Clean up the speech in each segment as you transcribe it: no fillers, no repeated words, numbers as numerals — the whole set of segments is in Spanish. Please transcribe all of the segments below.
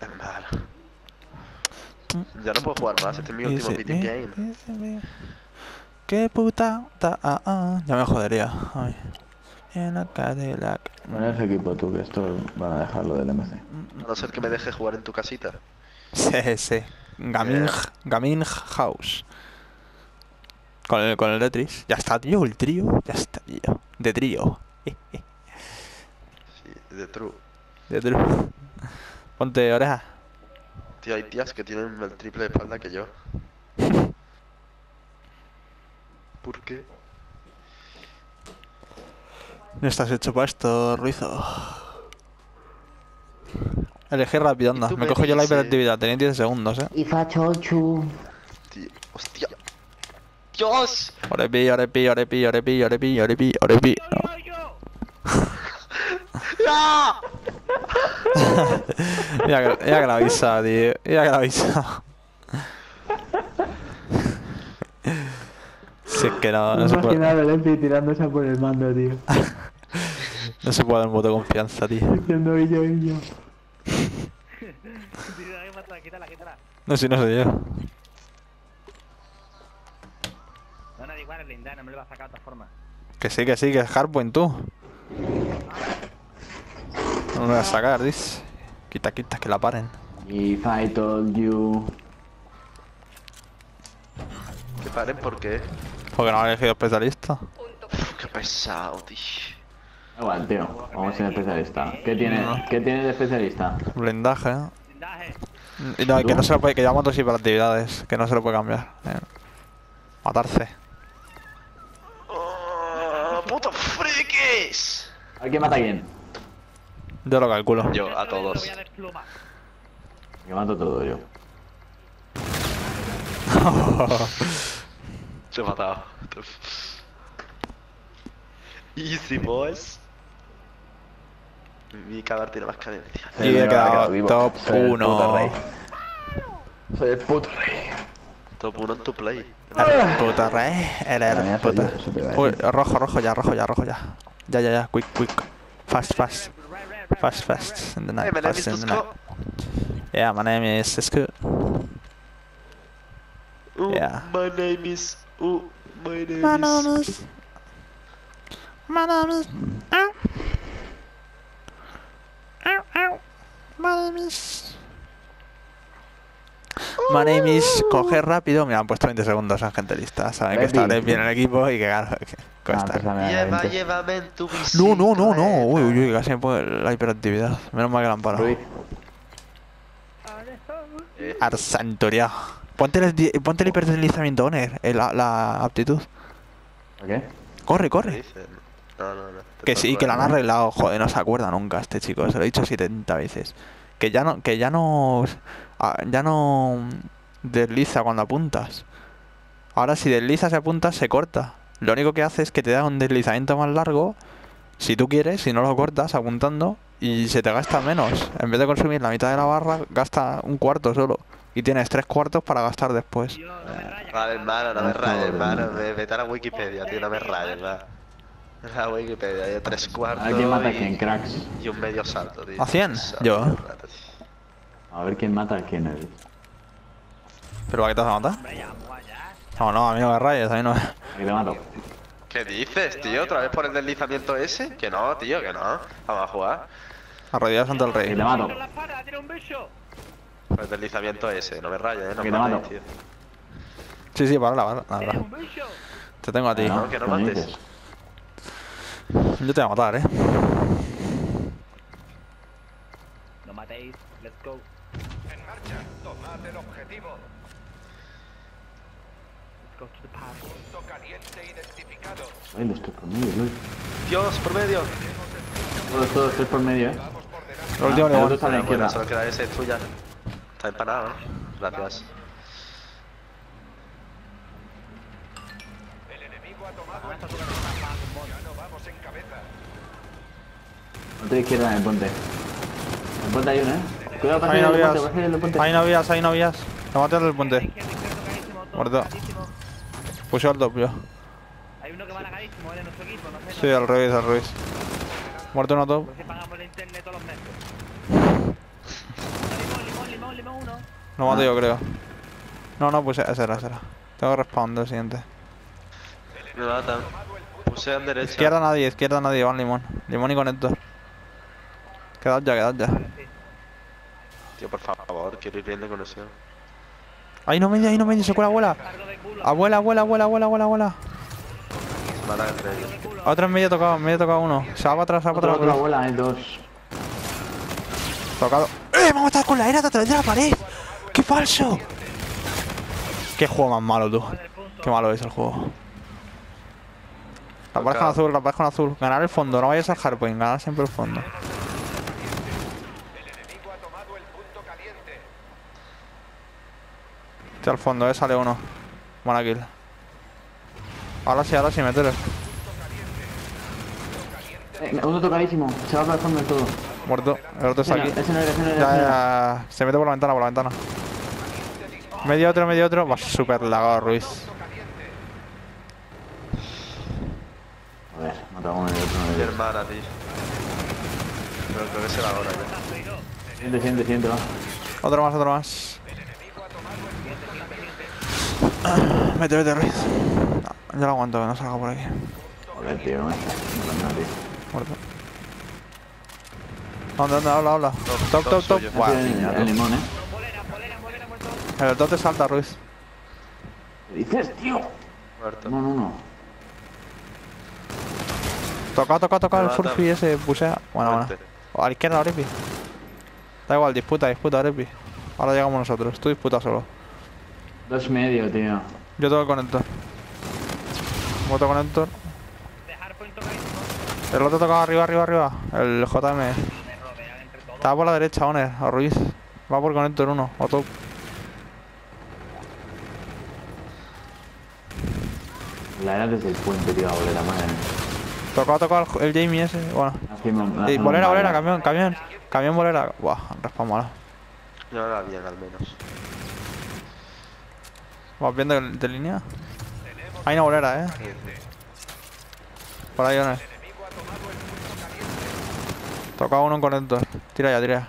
Malo. Ya no puedo jugar más, este es mi último meeting game. Qué puta. Ya me jodería. Ay. En la Cadillac. Pon ese equipo tú, que esto van a dejarlo del MC. A no ser que me deje jugar en tu casita. Sí, sí. Gaming House. Con el Tetris. Ya está, tío, el trío. Ya está, tío. De trío. Sí, de true. De trío. Ponte oreja. Tío, hay tías que tienen el triple de espalda que yo. ¿Por qué? No estás hecho para esto, Ruizo. Elegí rápido, anda. tú Me me cojo yo la dices. hiperactividad. Tenéis 10 segundos, Y fachochu. Tío, hostia. ¡Dios! Orepi, orepi, orepi, orepi, orepi, orepi, orepi. ¡Ah! Mira que la avisa, tío. Mira que la avisa. Si es que no se puede. Imaginar el Empi tirándose por el mando, tío. No se puede dar un voto de confianza, tío. Diciendo y yo. Quítala. No, si no soy yo. No, da igual, es linda, no me lo va a sacar de otra forma. Que sí, que es Hardpoint, tú. No me lo voy a sacar, dice. Quita, que la paren. If I told you. Que paren, ¿por qué? Porque no han elegido especialista. Qué pesado, tío. Igual, tío. Vamos a ser especialista. ¿Qué tiene de especialista? Blindaje, ¿eh? Blindaje. Y no, y que no se lo puede, que llevamos dos hiperactividades, que no se lo puede cambiar. Matarse. ¡Oh, ¡putos frikis! ¿A quién mata a quién? Yo lo calculo. Yo, a Lo todos. voy a desplumar. Que mato todo yo. Se he matado. Easy, boys. Mi cadáver tiene más cadencia. Y he quedado top Soy el puto 1. rey. Soy el puto rey. Top 1 en tu play. Puta rey, eres puta. Uy, rojo ya. Ya. Quick. Fast. In the Hey, night, my name is fast in the night. Tusko. Yeah, my name is Cisco. Yeah. My name is. My name is. My name is. My name is. Coger rápido. Me han puesto 20 segundos en gente lista. Saben que estaré bien en el equipo y que claro. Que cuesta. Llévame en tu bicicleta. No. Uy, casi me pone la hiperactividad. Menos mal que la han parado. Ruiz. Arsantoria. Ponte el hiperdeslizamiento, Oner. La aptitud. ¿Por qué? Corre. ¿Qué dice? No. Que sí, que lo han arreglado. Joder, no se acuerda nunca este chico. Se lo he dicho 70 veces. Que ya no desliza cuando apuntas. Ahora si deslizas y apuntas se corta. Lo único que hace es que te da un deslizamiento más largo. Si tú quieres, si no lo cortas apuntando. Y se te gasta menos. En vez de consumir la mitad de la barra, gasta un cuarto solo. Y tienes 3/4 para gastar después. Tío, no me rayas. Vale, hermano, no me rayes, hermano. Vete a la Wikipedia, tío, no me rayes, va. La Wikipedia, hay 3/4. A ver quién mata a quién, cracks. Y un medio salto, tío. ¿A 100? Yo. A ver quién mata a quién es. ¿Pero para qué te vas a matar? Hombre, ya, pues ya. No, a mí no me rayes, a mí no me... Aquí te mato. ¿Qué dices, tío? ¿Otra vez por el deslizamiento ese? Que no, tío, que no. Vamos a jugar. Arrodillados ante el Aquí te rey. mato. Tiro la espada, tira un bicho. Por el deslizamiento ese, no me rayes, no Que me te mates, mato. tío. Sí, para. Tira un bicho. Te tengo a ti. No, que no ¿qué me mates. dices? Yo te voy a matar, No matéis, let's go. En marcha, tomad el objetivo. Let's go to the party. Punto caliente identificado. Ay, lo estoy por medio, Luis. Dios, por medio. Todo estoy por medio, Vamos por delante. Lo último el le otro voy está a la Bueno, izquierda. solo queda ese, es tuya. Está empanado, ¿no? Gracias. El enemigo ha tomado el punto. Ya no vamos en cabeza. Otra izquierda en el puente. En el puente hay uno, Cuidado, pasa Ahí el no puente, vías. pasa el puente. Ahí no vías. Te maté al puente. Izquierdo, Muerto. tocadísimo. Puse al top yo. Hay uno que va lagadísimo, de nuestro equipo, no sé. Sí, al revés. Muerto uno top. Pues si pagamos el internet todos los meses. Limón, último uno. Lo mato yo, creo. No, pues ese era. Tengo respawn del siguiente. Me matan. Pusean derecha. Izquierda nadie, van limón. Limón y conector. Quedad ya. Tío, por favor, quiero ir bien de conexión. Ahí no medio, se cuela abuela. Cargo de culo. Abuela. Se matan entre ellos. Otro en medio tocado uno. Se va para atrás, Otra bola, hay dos. Tocado. Me ha matado con la era de la pared. ¡Qué falso! Qué juego más malo, tú. Qué malo es el juego. La pared con azul. Ganar el fondo, no vayas al hardpoint, ganar siempre el fondo. Al fondo, sale uno. Buena kill. Ahora sí, métele. Uno tocadísimo. Se va para el fondo de todo. Muerto. El otro está aquí. Ese no era. Ya. Se mete por la ventana. Medio otro. Va súper lagado, Ruiz. A ver, matamos el otro. Mi hermana, tío. Pero creo que será ahora ya. Siente, va. Otro más. Vete, Ruiz. No, yo lo aguanto, que no salga por aquí. Joder, tío, no tío. Muerto. ¿Dónde? Habla. Top. suyo. Buah, El limón, Bolera, muerto. el top te salta, Ruiz. ¿Qué dices, tío? Muerto. No. Toca el Me furfi ese, pusea. Bueno. Muerte. A la izquierda, Orepi. Da igual, disputa, Orepi. Ahora llegamos nosotros, tú disputa solo. 2,5, tío. Yo tengo el conector. Moto conector. De hardpoint tocadísimo. El otro tocaba arriba. El JM. Me rodean entre todos. Estaba por la derecha, Oner, a Ruiz. Va por conector 1, o top. La era desde el puente, tío, la bolera, madre mía. Tocaba el Jamie ese. Bueno. Bolera, camión, bolera. Buah, respawn malo. Yo la bien, al menos. ¿Vas bien de línea? Hay una bolera, Por ahí, Oner. Toca uno en conector. Tira ya.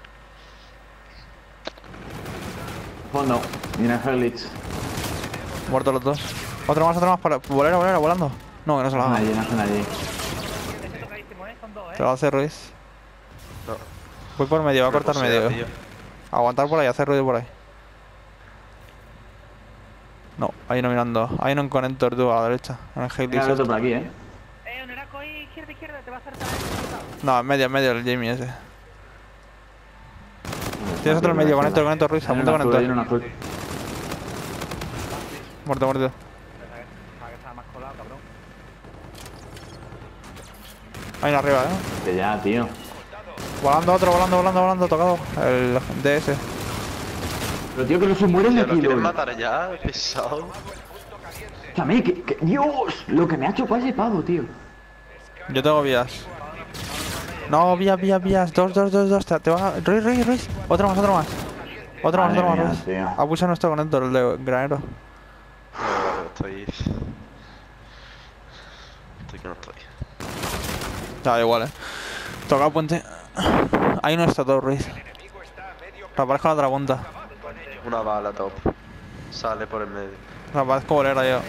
Fondo. Mira, Helix. Muertos los dos. Otro más. Bolera, volando. No, que no se lo haga. No hacen allí. Ese tocadísimo, Son dos, Te lo hace Ruiz. No. Voy por medio, va a Pero cortar posea, medio. tío. Aguantar por ahí, hacer ruido por ahí. No, hay uno mirando. Hay uno en conector, tú, a la derecha. En el Mira, Helix. el otro por aquí, un eraco ahí, izquierda, te va a acertar. No, en medio, el Jamie ese. Tienes otro en medio, conector, Ruiz. Apunta Hay un conector. azul. Muerto. Para que estaba más colado, cabrón. Hay uno arriba, Que ya, tío. Volando, tocado. El DS. Pero tío, que no se mueren de Tío, ¿lo aquí, quieren lol. matar ya? Pesado. Escúchame, Dios, lo que me ha hecho ese pavo, tío. Yo tengo vías. No, vías. Dos. Te va. Ruiz. Otro más, Madre mía, Ruiz. tío. Abusa nuestro conector, el de granero. No, estoy que no estoy. Da igual, Toca puente. Ahí no está todo, Ruiz. Reaparezco la otra punta. Una bala top. Sale por el medio. Reaparezco bolera yo.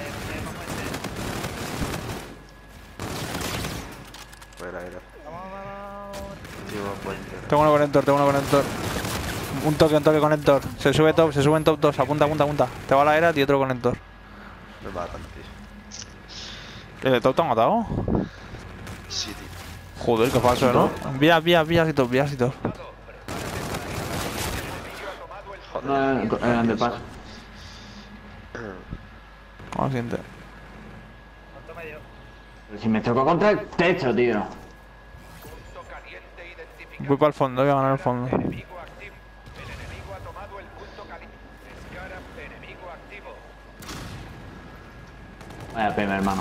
Buena era. Último puente. Tengo uno conector. Un toque conector. Se sube en top 2. Apunta. Te va la era y otro conector. Me matan, tío. ¿El de top te ha matado? Sí, tío. Joder, qué falso, ¿no? Vías y top. No, el underpass. ¿Cómo siente? Punto medio. Pero si me choco contra el techo, tío. Voy para el fondo, voy a ganar el fondo. Vaya pena, hermano.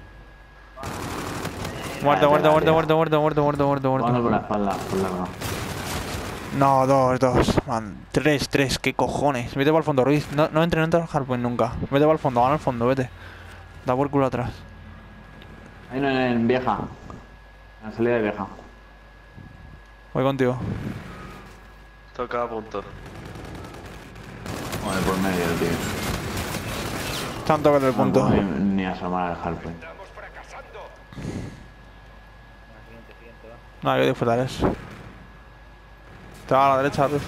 Muerto. Jugando por la espalda, por la mano. No, dos. Man, tres, ¿qué cojones? Vete para el fondo, Ruiz. No entre al hardpoint nunca. Vete para el fondo, gana el fondo, vete. Da por culo atrás. Hay uno en vieja. En la salida de vieja. Voy contigo. Toca a punto. Joder, por medio, tío. Tanto que del punto. No puedo ni asomar al hardpoint. Estamos fracasando. Siguiente, va. No, hay que disfrutar eso. Te va a la derecha, Ruiz.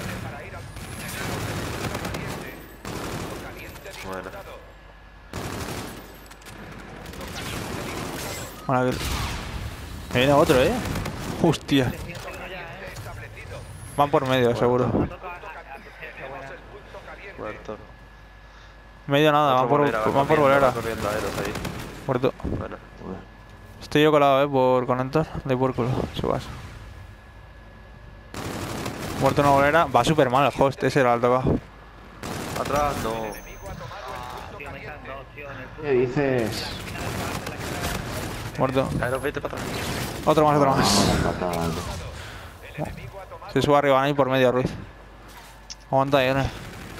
Bueno. Bueno, aquí. Me viene otro, Hostia. Van por medio, seguro. Muerto. Medio nada, van por bolera. Corriendo aeros ahí. Muerto. Bueno. Joder. Estoy yo colado, por conector. De por culo, subas. Muerto una bolera. Va súper mal el host, ese era el tocado. Atrás, no. Tío, me están dos, tío, en el punto. ¿Qué dices? Muerto. Aeros, vete para atrás. Otro más, otro más. No, no, no. Se sube arriba, ahí por medio, Ruiz. Aguanta ahí, Me da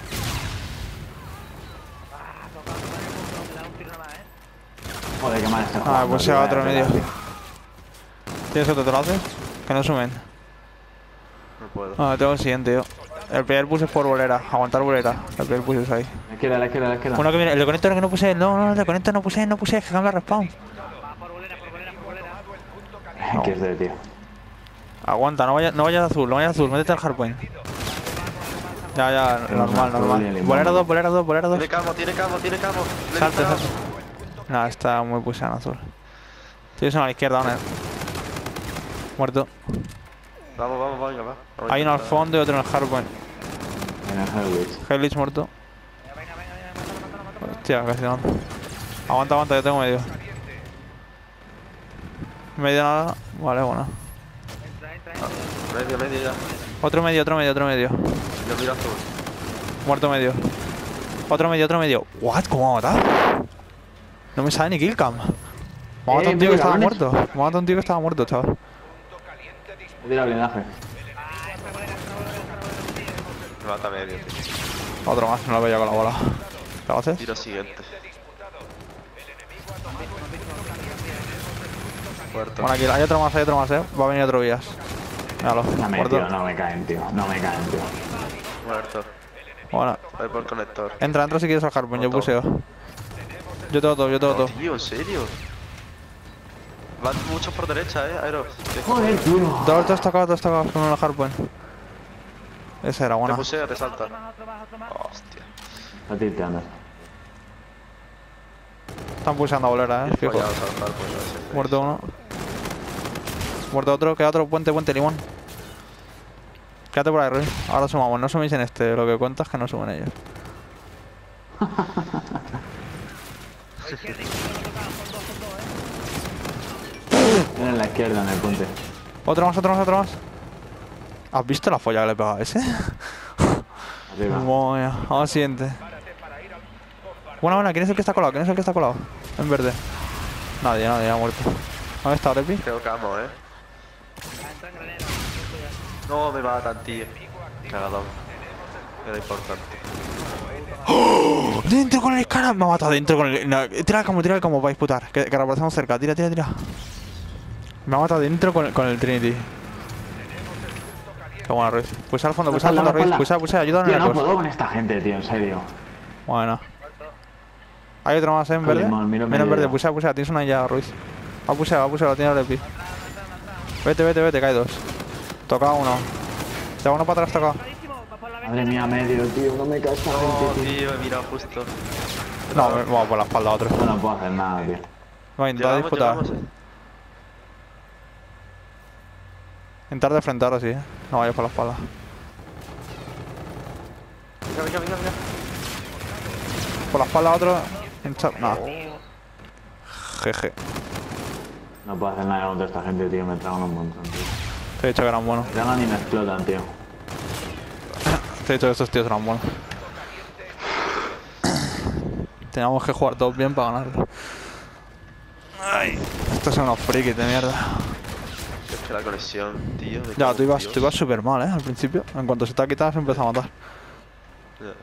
un tiro nada más, Joder, qué mal está Ah, jugando, pues tío, sea vaya otro medio. pedazo. ¿Tienes otro, te lo haces? Que no sumen. No puedo. Ah, tengo el siguiente, yo. El primer push es por bolera. Aguantar bolera. El primer push es ahí. La izquierda, la izquierda, la izquierda. Uno que viene. El de conector que no puse. No, el de conector no puse. Es que cambia respawn. Va por bolera, por bolera, por bolera. ¿Qué es de, tío? Aguanta, no vayas azul, no vayas azul. Métete al hardpoint. Ya, normal. Bolera 2. Tiene camo. Le Salte. disparamos. Nah, está muy pusado en azul. Tienes uno a la izquierda, ¿no? Muerto. Vamos, venga, va. Vamos a Hay uno al intentar. fondo y otro en el hardpoint. En el Hellwitch. Hellich muerto. Venga, Hostia, casi no. Aguanta, yo tengo medio. Medio nada. Vale, bueno. Medio ya. Otro medio. Yo miro azul. Muerto medio. Otro medio. What? ¿Cómo me ha matado? No me sale ni killcam. Me ha matado un tío que estaba muerto. Chaval. He tirado blindaje. Me mata medio, tío. Otro más, no lo veo con la bola. ¿Qué haces? Tiro siguiente. Muerto. Bueno, aquí hay otro más, Va a venir otro vías. Míralo. Dame, Muerto. tío, no me caen, tío. Muerto. Bueno, Voy por conector. entra si quieres al hardpoint, yo Otro. puseo. Yo tengo todo. No, tío, ¿en serio? Van muchos por derecha, Aeros. Joder, tío. Dos tocados con el hardpoint. Esa era Te buena. puseo, te salta. otro más. Hostia. Está tilteando. Están pulsando a bolera, He fijo. follado saltar, pues a ver si hacéis. Muerto uno. Muerto otro, queda otro. Puente, limón. Quédate por ahí, Ruiz. Ahora sumamos. No suméis en este. Lo que cuenta es que no sumen ellos. Tiene en la izquierda, en el puente. Otro más. ¿Has visto la folla que le he pegado a ese? Arriba. Madre mía. Vamos al siguiente. Buena. ¿Quién es el que está colado? En verde. Nadie, ha muerto. ¿Dónde está Repi? Tengo camo, Entra en granero. No me matan, tío. Cagadón. Era importante. ¡Dentro con el cara! Me ha matado dentro con el... No, tira el como para disputar. Que reaprovechamos cerca. Tira. Me ha matado dentro con el Trinity. Qué buena, Ruiz. Pulsa al fondo, Ruiz. Ayúdanos Tío, en no el puedo con esta gente, tío, en serio. Bueno. Hay otro más, en verde. Limón, miro Mira en verde, medio. pusea. Tienes una ya, Ruiz. Ha puseado, lo tiene Repi. Vete, cae dos. Toca uno. Se va uno para atrás, toca. Madre mía, medio, tío, no me cae esta No, gente, tío. tío, he mirado justo. No, vamos por la espalda otro. No puedo hacer nada, tío. Voy a intentar disputar. Intentar de frente ahora sí, No vayas por la espalda. Venga. Por la espalda otro. Nada. Jeje. No puedo hacer nada contra esta gente, tío, me tragan un montón, tío. Te he dicho que eran buenos. Tragan y me explotan, tío. Te he dicho que estos tíos eran buenos. Teníamos que jugar todos bien para ganarlo. Ay, estos son unos frikis de mierda. Es que la conexión, tío. me Ya, cago tú en ibas Dios. súper mal, al principio. En cuanto se te ha quitado, se empezó a matar. Ya.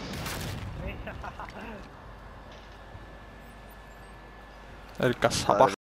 El cazapaja.